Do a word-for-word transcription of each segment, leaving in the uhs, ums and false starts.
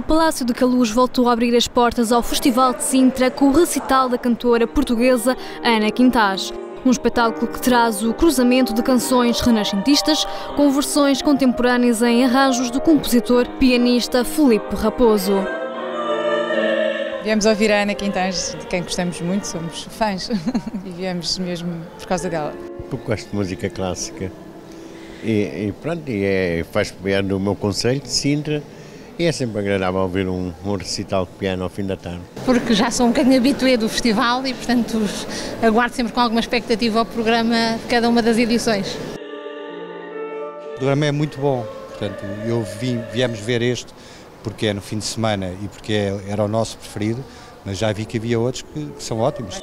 Palácio de Queluz voltou a abrir as portas ao Festival de Sintra com o recital da cantora portuguesa Ana Quintás. Um espetáculo que traz o cruzamento de canções renascentistas com versões contemporâneas em arranjos do compositor pianista Filipe Raposo. Viemos ouvir a Ana Quintás, de quem gostamos muito, somos fãs, e viemos mesmo por causa dela. Porque gosto de música clássica e, e pronto, e é, faz parte do meu concelho de Sintra. E é sempre agradável ouvir um, um recital de piano ao fim da tarde. Porque já sou um bocadinho habitué do festival e, portanto, aguardo sempre com alguma expectativa ao programa de cada uma das edições. O programa é muito bom, portanto, eu vim, viemos ver este porque é no fim de semana e porque é, era o nosso preferido, mas já vi que havia outros que, que são ótimos.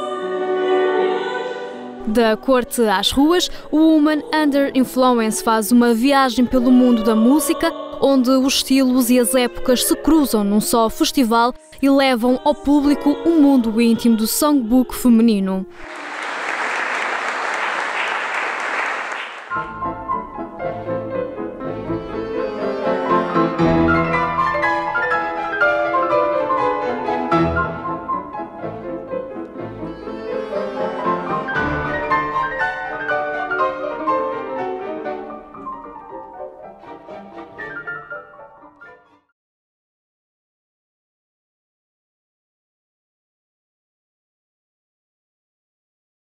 Da corte às ruas, o Woman Under Influence faz uma viagem pelo mundo da música, onde os estilos e as épocas se cruzam num só festival e levam ao público um mundo íntimo do songbook feminino.